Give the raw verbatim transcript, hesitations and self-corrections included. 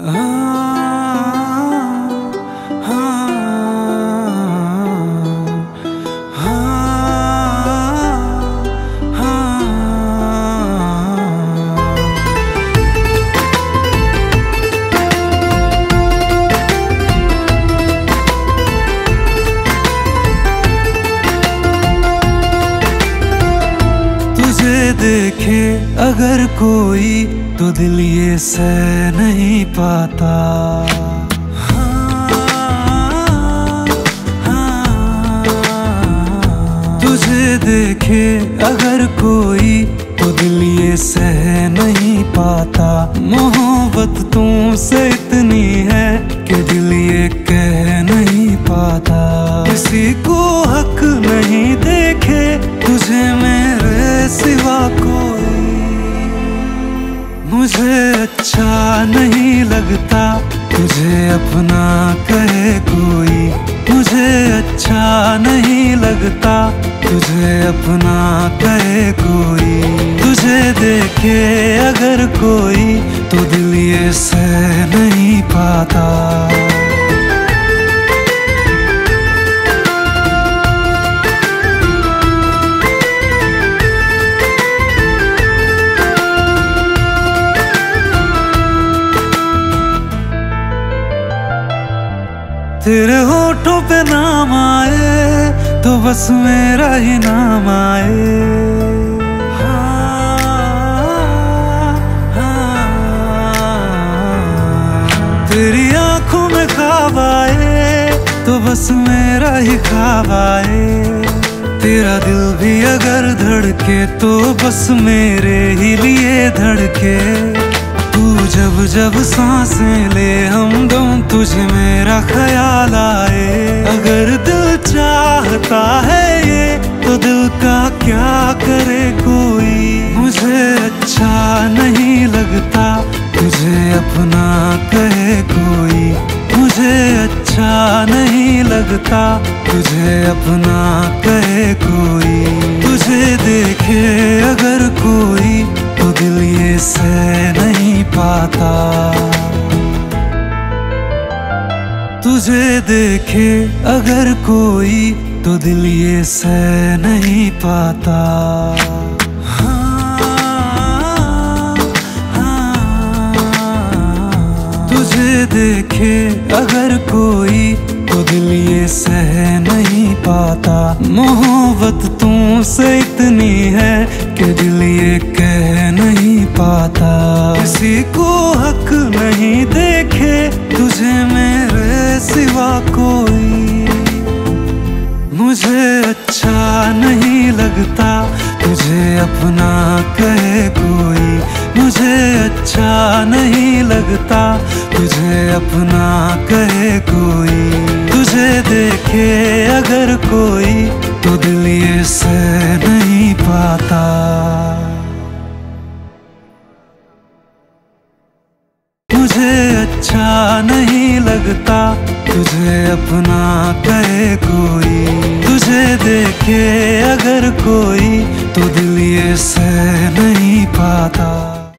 देखे अगर कोई तो दिल ये सह नहीं पाता। हाँ, हाँ, तुझे देखे अगर कोई तो दिल ये सह नहीं पाता। मोहब्बत तुमसे इतनी है कि दिल ये कह नहीं पाता। किसी को हक नहीं देखे तुझे मेरे सिवा कोई। मुझे अच्छा नहीं लगता तुझे अपना कहे कोई। मुझे अच्छा नहीं लगता तुझे अपना कहे कोई। तुझे देखे अगर कोई तो दिल ये सह नहीं पाता। तेरे होठों पे नाम आए तो बस मेरा ही नाम आए। हाँ, हाँ, तेरी आंखों में ख्वाब आए तो बस मेरा ही ख्वाब आए। तेरा दिल भी अगर धड़के तो बस मेरे ही लिए धड़के। तू जब जब सांसें ले हमदम तुझे मेरा ख्याल आए। अगर दिल चाहता है ये तो दिल का क्या करे कोई। मुझे अच्छा नहीं लगता तुझे अपना कहे कोई। मुझे अच्छा नहीं लगता तुझे अपना कहे कोई। तुझे देखे अगर कोई तो दिल ये सह नहीं पाता। तुझे देखे अगर कोई तो दिल ये सह नहीं पाता। हाँ, हाँ, तुझे देखे अगर कोई तो दिल ये सह नहीं पाता। मोहब्बत तुमसे इतनी है कि दिल ये कह नहीं पाता। किसी को हक नहीं देखे तुझे मेरे सिवा कोई। मुझे अच्छा नहीं लगता तुझे अपना कहे कोई। मुझे अच्छा नहीं लगता तुझे अपना कहे कोई। तुझे देखे अगर कोई तो दिल ये सह नहीं पाता। मुझे अच्छा नहीं लगता तुझे अपना कहे कोई। तुझे देखे अगर कोई तो दिल ये सह नहीं पाता।